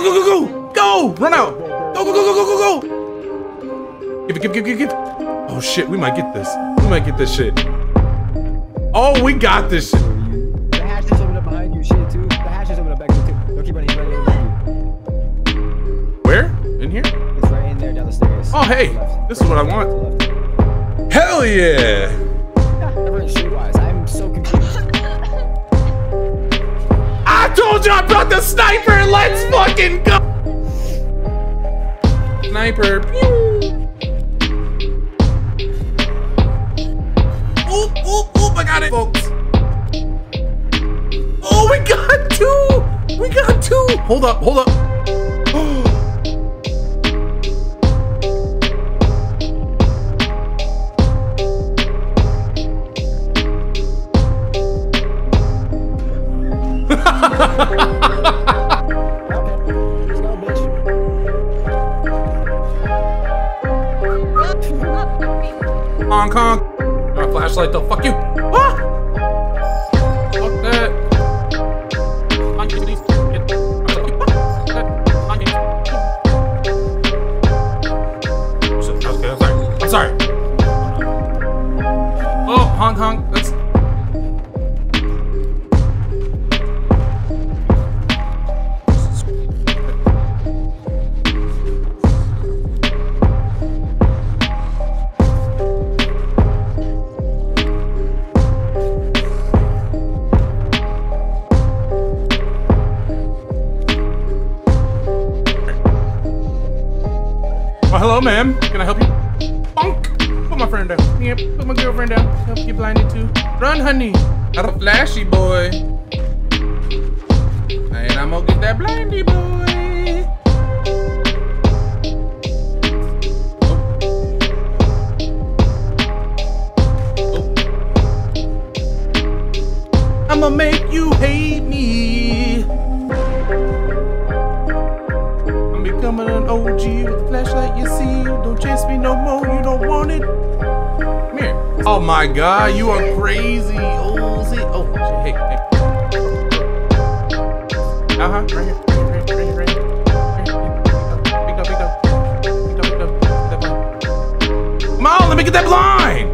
go. Go. Run out. Go, go, go, go, go, go, go. Give. Oh shit, we might get this. We might get this shit. Oh, we got this shit. The hatch is open up behind you, shit too. The hatch is open up back there too. Don't keep running, right Where? In here? It's right in there down the stairs. Oh hey, this is what I want. Hell yeah! Everyone's shoot-wise. I'm so confused. I told you I brought the sniper. Let's fucking go. Sniper. Pew. Oop, I got it, folks. Oh, we got two. We got two. Hold up. Hong Kong. My flashlight though. Fuck you. Ah! Fuck that. I'm sorry. Oh, Hong Kong. Let's. Oh, hello, ma'am. Can I help you? Bonk. Put my friend down. Yep. Put my girlfriend down. Help you blinded too. Run, honey. Not a flashy boy. And I'm gonna get that blindy boy. Oh. I'ma make you hate me. I'm becoming an OG with a flashlight, you see. Don't chase me no more, you don't want it. Come here. Oh my god, you are crazy. Oh, see. Oh, shit. Hey. Uh-huh, right here. Pick up. Come on, let me get that blind.